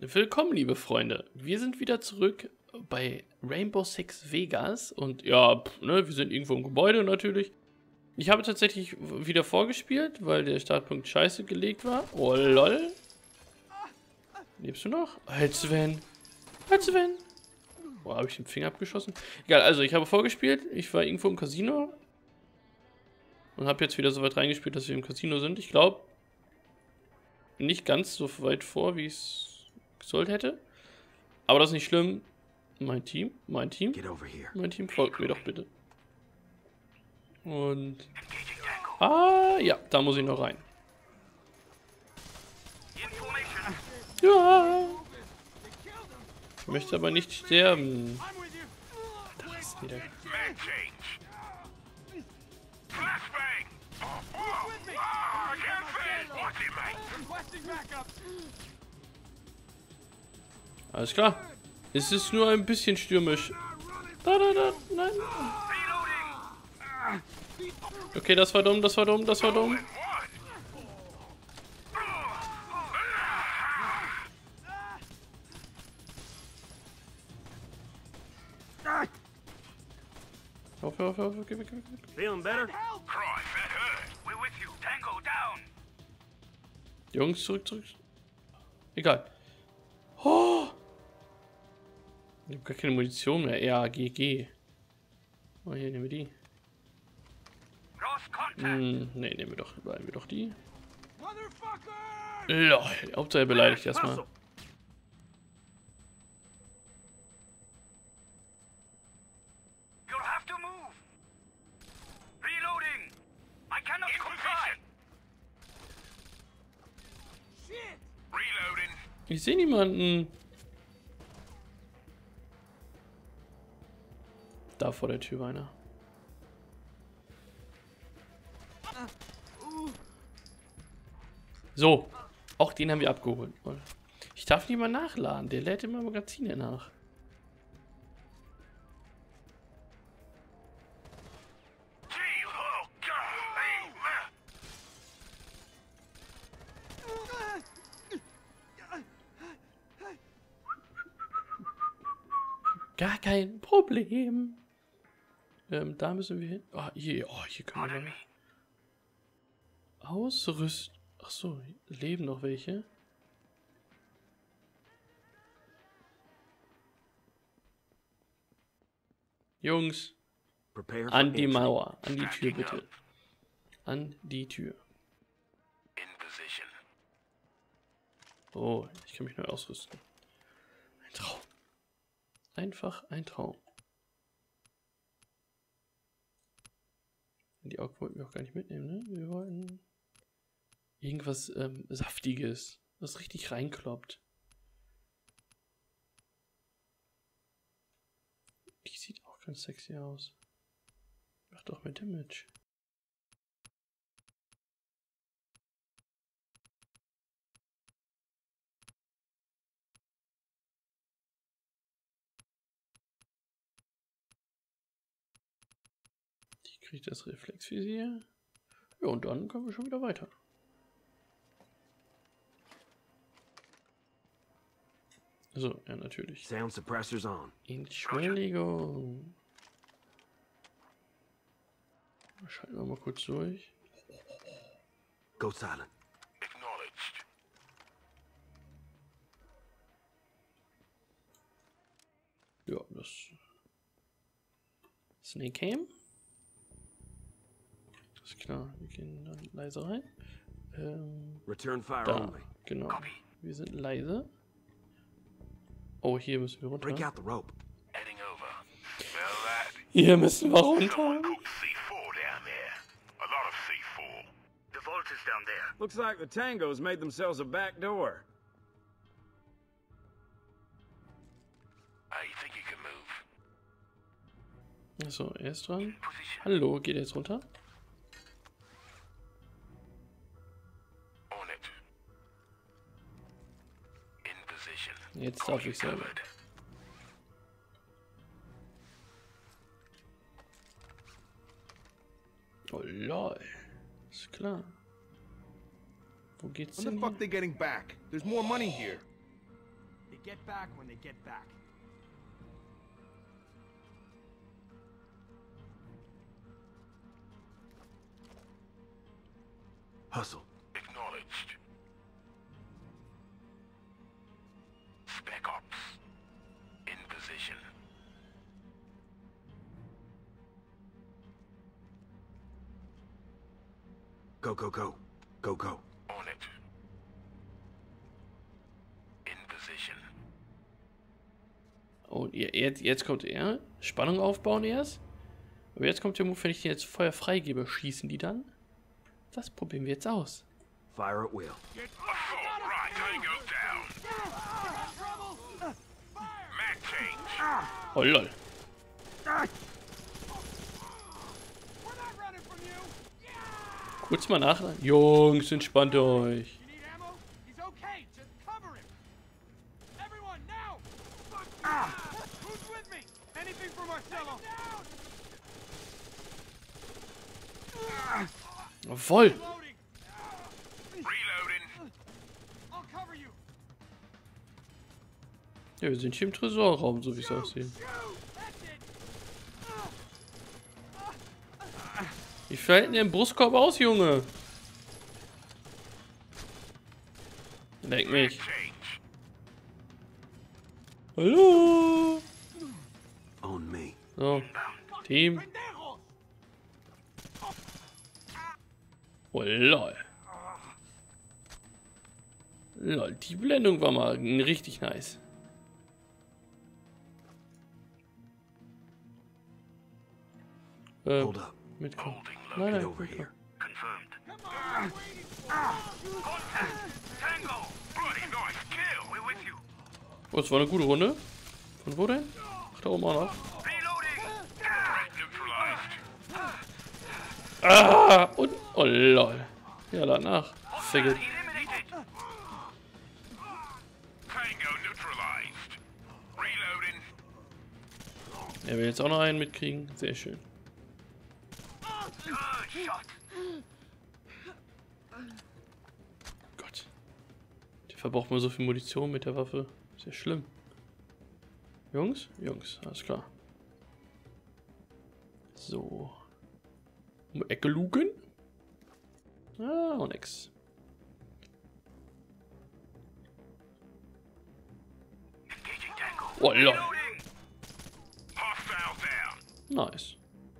Willkommen, liebe Freunde. Wir sind wieder zurück bei Rainbow Six Vegas und ja, wir sind irgendwo im Gebäude natürlich. Ich habe tatsächlich wieder vorgespielt, weil der Startpunkt scheiße gelegt war. Oh lol. Lebst du noch? Halt Sven. Halt Sven. Oh, habe ich den Finger abgeschossen? Egal, also ich habe vorgespielt. Ich war irgendwo im Casino. Und habe jetzt wieder so weit reingespielt, dass wir im Casino sind. Ich glaube, nicht ganz so weit vor, wie es sollte hätte. Aber das ist nicht schlimm. Mein Team folgt mir doch bitte. Und... Ah, ja, da muss ich noch rein. Ja. Ich möchte aber nicht sterben. Da ist wieder... Alles klar. Es ist nur ein bisschen stürmisch. Nein. Okay, das war dumm. Auf, geh weg. Feeling better? Jungs, zurück. Egal. Oh! Ich habe gar keine Munition mehr. Ja, GG. Oh, hier nehmen wir die. Ne, nehmen wir doch die. Lol, Hauptsache er beleidigt erstmal. Ich sehe niemanden. Da vor der Tür war einer. So, auch den haben wir abgeholt. Ich darf nicht mal nachladen, der lädt immer Magazine nach. Gar kein Problem. Da müssen wir hin. Hier können wir noch ausrüsten. Ach so, leben noch welche. Jungs, an die Mauer, an die Tür bitte. An die Tür. Oh, ich kann mich neu ausrüsten. Ein Traum. Einfach ein Traum. Die Augen wollten wir auch gar nicht mitnehmen, ne? Wir wollten irgendwas Saftiges, was richtig reinkloppt. Die sieht auch ganz sexy aus. Macht doch mit Damage. Die kriegt das Reflexvisier. Ja, und dann können wir schon wieder weiter. So, ja, natürlich. Sound suppressors on. Entschuldigung. Schalten wir mal kurz durch. Go silent. Ja, das... Snake Cam. Ist klar, wir gehen dann leise rein. Return fire Da, only. genau. Wir sind leise. Oh, hier müssen wir runter. Break out the rope. Hier müssen wir runter. Looks like the Tangos made themselves a back door. Achso, er ist dran. Hallo, geht er jetzt runter? Jetzt darf ich selber. Oh lol. Ist klar. Wo geht's When the denn fuck hin? they getting back? There's more money here. get back when they get back. Hustle. Acknowledged. Spec Ops. In position. Go, go, go. Go, go. On it. In position. Oh, jetzt kommt er. Spannung aufbauen erst. Aber jetzt kommt der Move, wenn ich den jetzt Feuer freigebe, schießen die dann? Das probieren wir jetzt aus. Fire at will. Assault right. Tango down. Mag change. Oh lol. Kurz mal nachladen. Jungs, entspannt euch. You need ammo? He's okay. Just cover him. Everyone, now! Who's with me? Anything for Marcelo? Voll. Reloading. Reloading. I'll cover you. Ja, wir sind hier im Tresorraum, so wie es aussieht. That's it. Wie fällt denn der Brustkorb aus, Junge? Leck mich. Change. Hallo. On me. So, Team. Pendejos! Oh lol. Lol, die Blendung war mal richtig nice. Hold up. Mitkommen. Holding Nein, low. Get nein, over mitkommen. here. Confirmed. Come on, Contact. Tango. Bloody nice kill. We're with you. Oh, das war eine gute Runde. Von wo denn? Ach, da oben auch noch. Reloading. Threat neutralized. Ah! Und. Oh lol. Ja, danach. Figget. Eliminated. Tango neutralized. Reloading. Er will jetzt auch noch einen mitkriegen. Sehr schön. Good shot. Gott. Der verbraucht mal so viel Munition mit der Waffe. Ist ja schlimm. Jungs? Jungs, alles klar. So. Um Ecke lugen. Ah, auch nix. Engaging Tango. Oh lol. Reloading. Hostile down. Nice.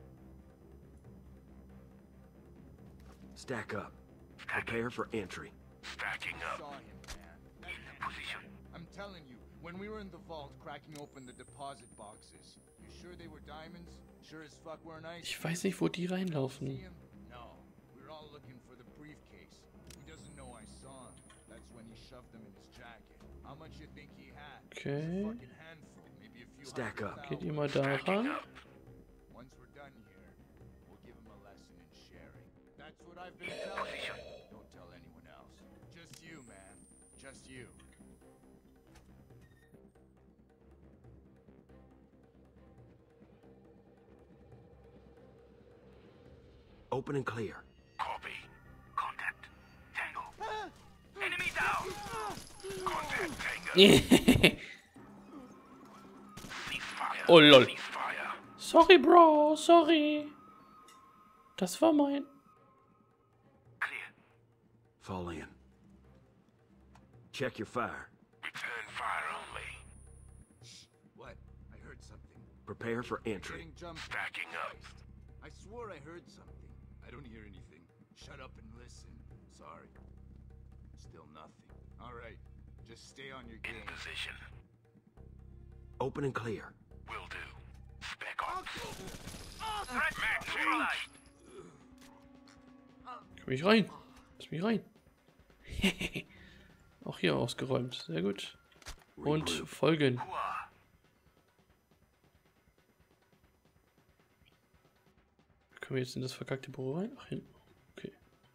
Stack up. Prepare for entry. Stacking up. saw him, man. In position. I'm telling you, when we were in the vault cracking open the deposit boxes, you sure they were diamonds? Sure as fuck weren't ice? Ich weiß nicht, wo die See reinlaufen. him? No. We're all looking for the briefcase. He doesn't know I saw him. That's when he shoved them in his jacket. How much you think he had? Okay. A fucking handful, maybe a few Stack up. Geht ihr mal da ran? Once we're done here, we'll give him a lesson in sharing. That's what I've been telling you. Don't tell anyone else. Just you, man. Just you. Open and clear. Copy. Contact. Tango. Enemy down. Contact Tango. Ceasefire. Oh, lol. Ceasefire. Sorry, Bro. Sorry. Das war mein. Clear. Fall in. Check your fire. Return fire only. What? I heard something. Prepare for entry. Getting jumped. Stacking up. I swore I heard something. I don't hear anything. Shut up and listen. Sorry. Still nothing. All right. Just stay on your In game. position. Open and clear. Will do. Spec Ops. Threat mag neutralized. Komm ich rein. Lass mich rein. Auch hier ausgeräumt. Sehr gut. Und Regroup. folgen. Hua. Können wir jetzt in das verkackte Büro rein? Ach, hinten. Okay.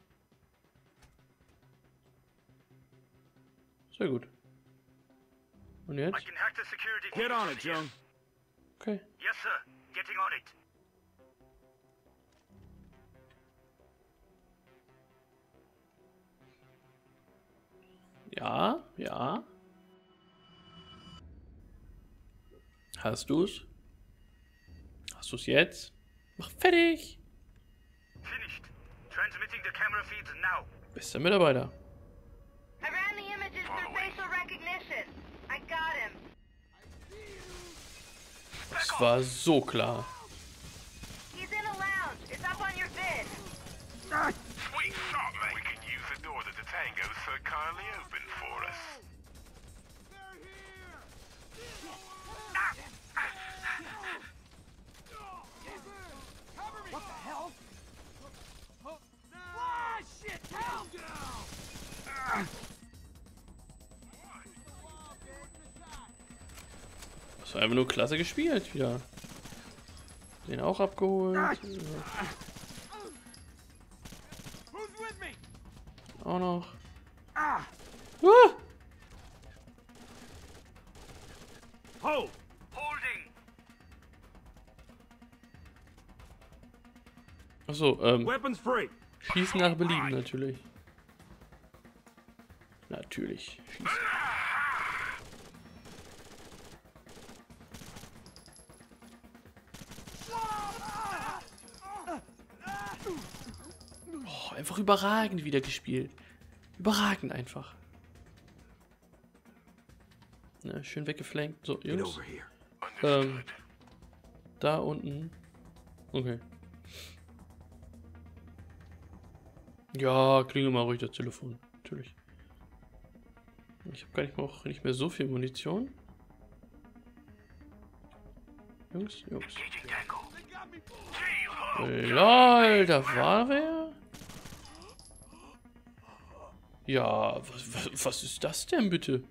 Sehr gut. Und jetzt? can hack the security. Get on it, Joan. Okay. Yes, sir. Getting on it. Ja, ja. Hast du's? Hast du's jetzt? Mach fertig! Finished. Transmitting the camera feeds now. Bester Mitarbeiter. I ran the images through facial recognition. I got him. Das war so klar. He's in a lounge. It's up on your vid. Sweet shot, mate. We could use the door that the Tango's so kindly opened for us. What the hell? Ah, shit! Calm down! Das war einfach nur klasse gespielt wieder. Den auch abgeholt. Who's with me? Auch noch. Ah! Ah! Hold! Holding. Achso, Weapons free! schießen nach Belieben natürlich. Natürlich. Schießen. Oh, einfach überragend wieder gespielt. Überragend einfach. Na, schön weggeflankt. So, Get Jungs. over here. Da unten. Okay. Ja, klingel mal ruhig das Telefon. Natürlich. Ich habe gar nicht mehr so viel Munition. Jungs. Engaging Tango. Lol, da war wer? Ja, was ist das denn bitte?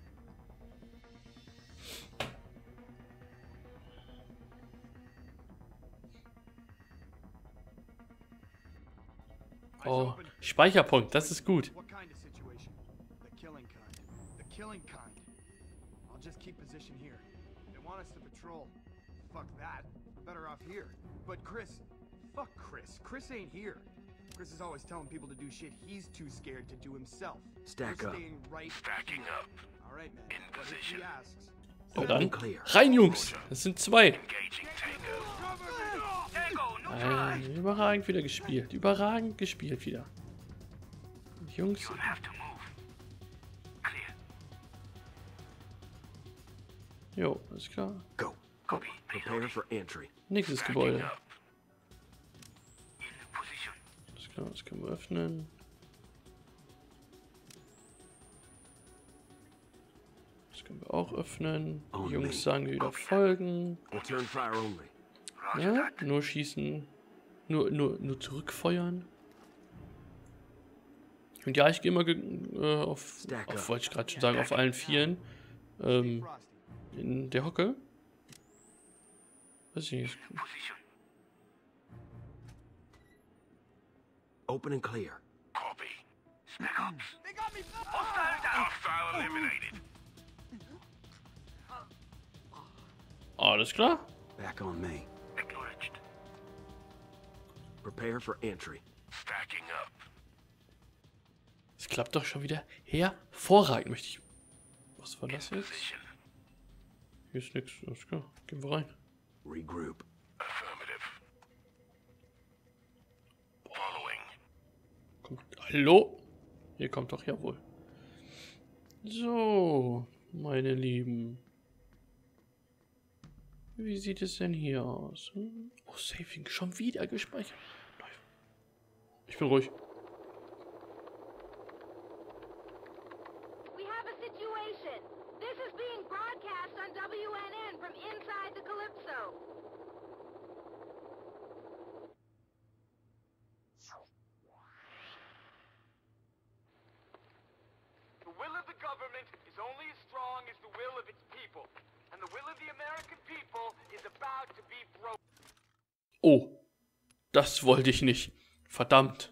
Oh, Speicherpunkt, das ist gut. What kind of situation? The killing kind. The killing kind. I'll just keep position here. They want us to patrol. Fuck that. We're better off here. But Chris, fuck Chris. Chris ain't here. Chris is always telling people to do shit he's too scared to do himself. Stack We're up. staying right Stacking up. All right, man. In But if position. he asks, So, Open dann and clear. rein, Jungs. Das sind zwei. Engaging Tango. Tango, neutralized. Überragend wieder gespielt. Überragend gespielt wieder. Jungs. You'll have to move. Clear. Jo, alles klar. Go. Copy. Prepare for entry. Nächstes Stacking Gebäude. up. In position. Alles klar, das können wir öffnen. Das können wir auch öffnen. Die Jungs sagen wieder folgen. Return fire only. Ja, nur schießen. Nur zurückfeuern. Und ja, ich gehe mal wollte ich gerade schon sagen, auf allen Vieren. Frosty. In der Hocke. Weiß ich nicht. Position. Open and clear. Copy. Spec ops. They got me. Hostile down. Hostile eliminated. Alles klar. Back on me. Acknowledged. Prepare for entry. Stacking up. Es klappt doch schon wieder hervorragend, möchte ich. Was war das jetzt? Position. Hier ist nichts. Alles klar. Gehen wir rein. Regroup. Affirmative. Following. Hallo? Hier kommt doch ja wohl. So, meine Lieben. Wie sieht es denn hier aus? Oh, Saving schon wieder gespeichert. Ich bin ruhig. We have a situation. This is being broadcast on WNN from inside the Calypso. The will of the government is only as strong as the will of its people. And the will of the American people is about to be broken. Oh, das wollte ich nicht. Verdammt.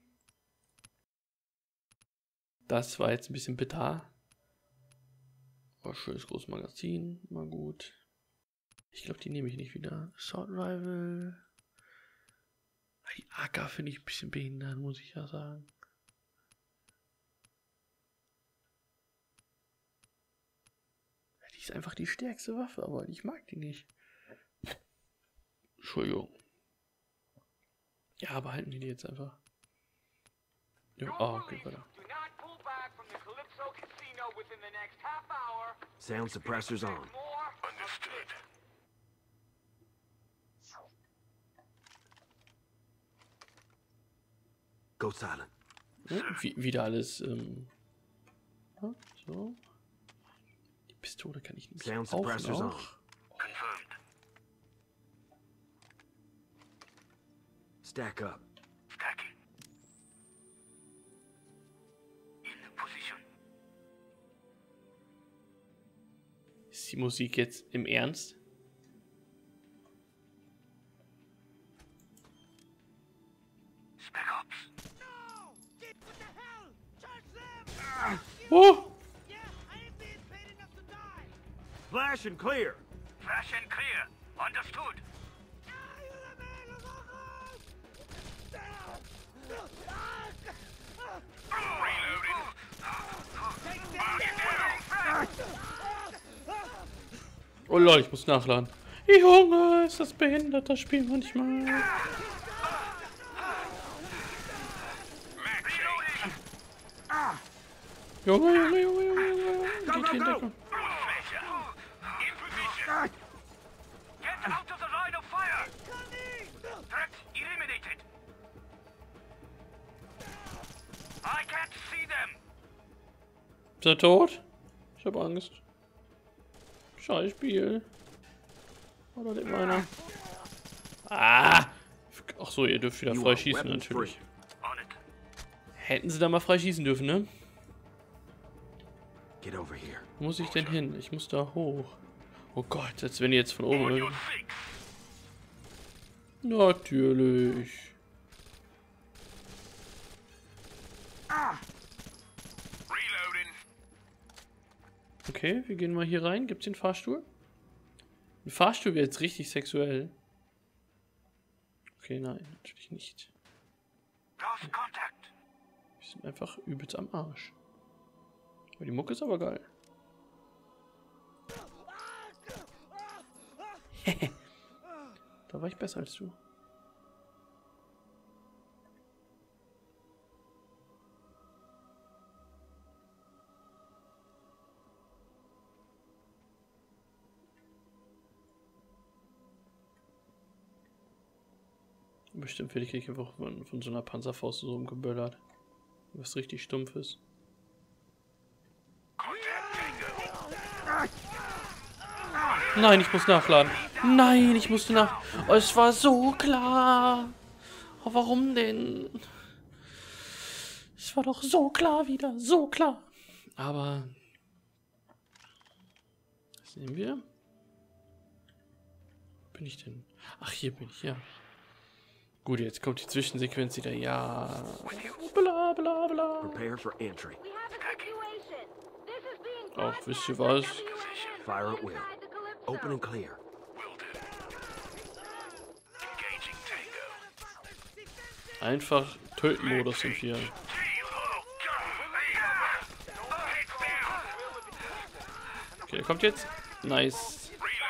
Das war jetzt ein bisschen bitter. Oh, schönes großes Magazin. Mal gut. Ich glaube, die nehme ich nicht wieder. Assault Rifle. Die AK finde ich ein bisschen behindert, muss ich ja sagen. Die ist einfach die stärkste Waffe, aber ich mag die nicht. Entschuldigung. Ja, behalten wir die jetzt einfach. Ja, okay, weiter. Sound suppressors on. Understood. Go silent. Ja, wieder alles. Ja, so. Die Pistole kann ich nicht Sound auch suppressors on. noch. Confirmed. Stack up. Stacking. In position. Ist die Musik jetzt im Ernst? Spec Ops. Oh! Flash and clear. Flash and clear. Understood. Reloading. Oh Leute, ich muss nachladen. Junge, ist das behindert, das Spiel manchmal. Junge. Geht hier Deckung. In position. Get out of the line of fire. Threat eliminated. I can't see them. Ist er tot? Ich hab Angst. Scheiß Spiel. Oder lebt einer? Ah! Ach so, ihr dürft wieder You frei are schießen, weapons natürlich. free. On it. Hätten sie da mal frei schießen dürfen, ne? Get over here. Wo muss ich denn hin? Ich muss da hoch. Oh Gott, als wenn die jetzt von oben... On your six. Natürlich. Reloading. Okay, wir gehen mal hier rein. Gibt's den Fahrstuhl? Ein Fahrstuhl wäre jetzt richtig sexuell. Okay, nein, natürlich nicht. Lost contact. Wir sind einfach übelst am Arsch. Aber die Mucke ist aber geil. Da war ich besser als du. Bestimmt werde ich einfach von so einer Panzerfaust so rumgeböllert. Was richtig stumpf ist. Nein, ich muss nachladen. Nein, ich musste nach... Oh, es war so klar. Oh, warum denn? Es war doch so klar wieder. So klar. Aber... Was nehmen wir? Wo bin ich denn? Ach, hier bin ich, ja. Gut, jetzt kommt die Zwischensequenz wieder. Ja. Bla bla bla. Prepare for entry. We have a situation. This is being Ach, wisst ihr broadcast was? on WNN Fire from at will. inside the Calypso. Open and clear. Will do. Engaging Tango. Einfach Töten-Modus sind wir. Okay, der kommt jetzt. Nice.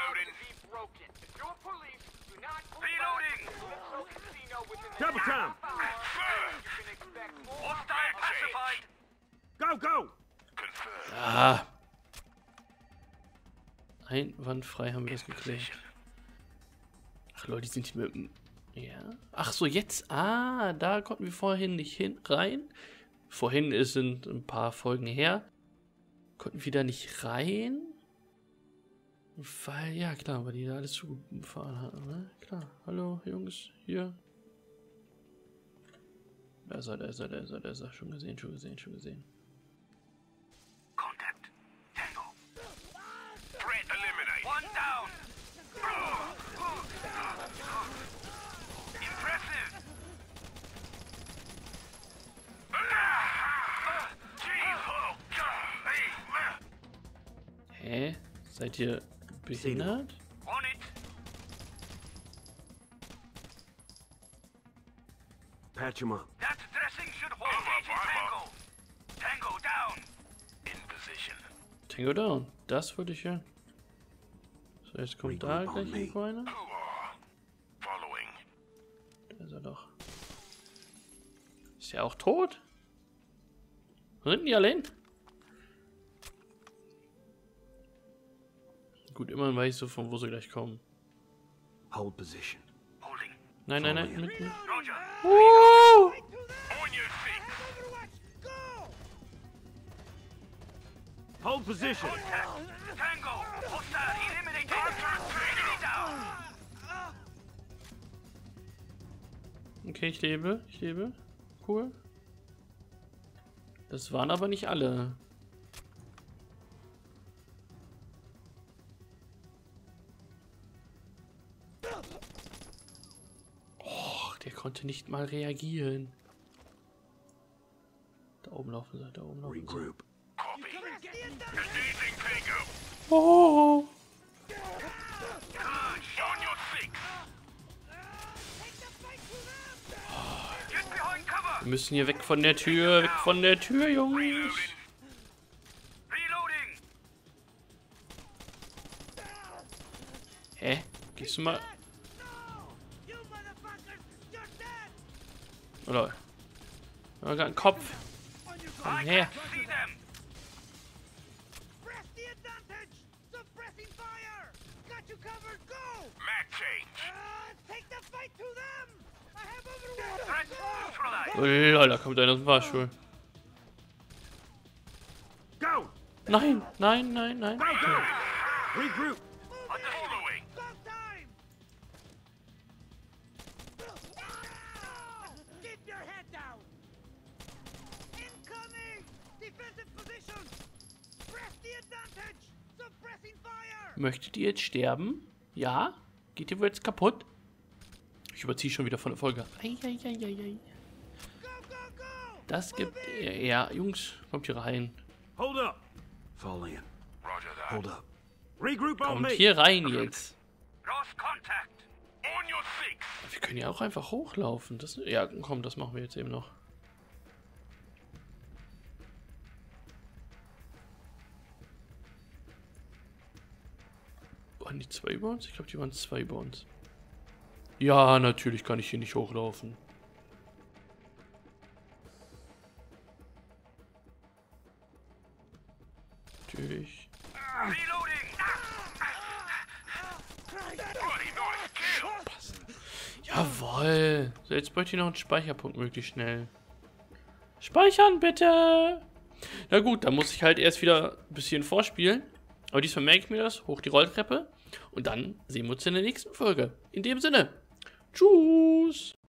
Double time. Go, go. Ah. Einwandfrei haben wir das geklärt. Ach Leute, die sind hier mit dem... Ja. Ach so, jetzt... Ah, da konnten wir vorhin nicht rein. Vorhin sind ein paar Folgen her. Konnten wir da nicht rein. Weil, ja klar, weil die da alles zugefahren hatten, ne? Klar. Hallo, Jungs, hier. Da ist er. Schon gesehen. Contact. Tango. Threat eliminated. One down. Impressive. Hä? Seid ihr behindert? On it. Patch him up. That dressing should hold Tango. Tango down. In position. Tango down. Das wollte ich hören. So, jetzt kommt da gleich irgendwo einer. Following. Da ist er doch. Ist ja auch tot? Wo sind die alle hin? Gut, immerhin weiß ich so, von wo sie gleich kommen. Hold position. Holding. Nein, nein, nein. Mit. Roger. Oh! On your six. Hold position. Tango. Hostile. Eliminate enemy down. Okay, ich lebe. Ich lebe. Cool. Das waren aber nicht alle. Oh, der konnte nicht mal reagieren. Da oben laufen sie, da oben laufen sie. Regroup. Copy. Engaging Tango. Oh! On your six. Get behind cover. Wir müssen hier weg von der Tür, Jungs. Reloading. Reloading. Hä? Gehst du mal... Oder? Ich hab grad einen Kopf. Komm her. See them. Mag change. Threat neutralized. Oh, Lol, da kommt einer aus dem Fahrstuhl. Go! Nein, nein, nein, nein. Regroup! Following. Möchtet ihr jetzt sterben? Ja? Geht ihr wohl jetzt kaputt? Ich überziehe schon wieder von der Folge. Eieieiei. Das gibt... Ja, Jungs, kommt hier rein. Hold up! Fall in. Roger that. Hold up. Regroup on Kommt me! hier rein jetzt. Lost contact. On your six. Wir können ja auch einfach hochlaufen. Das, ja, komm, das machen wir jetzt eben noch. Waren die zwei über uns? Ich glaube, die waren zwei über uns. Ja, natürlich kann ich hier nicht hochlaufen. Natürlich. Reloading. Bloody nice kill. Jawohl. So, jetzt bräuchte ich noch einen Speicherpunkt möglichst schnell. Speichern, bitte. Na gut, dann muss ich halt erst wieder ein bisschen vorspielen. Aber diesmal merke ich mir das. Hoch die Rolltreppe. Und dann sehen wir uns in der nächsten Folge. In dem Sinne. Tschüss.